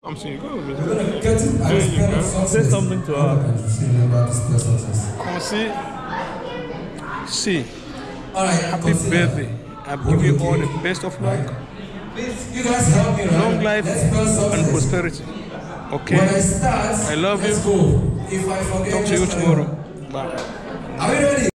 I'm saying go. We're gonna get it at this kind of success. Say something to her. About this kind of success. See, Alright, happy birthday. I give you all the best of luck. Please, you guys help me, right? Long life and prosperity. Okay? When I start, I love you. let's go. If I forget, Talk to you tomorrow. Bye. Are we ready?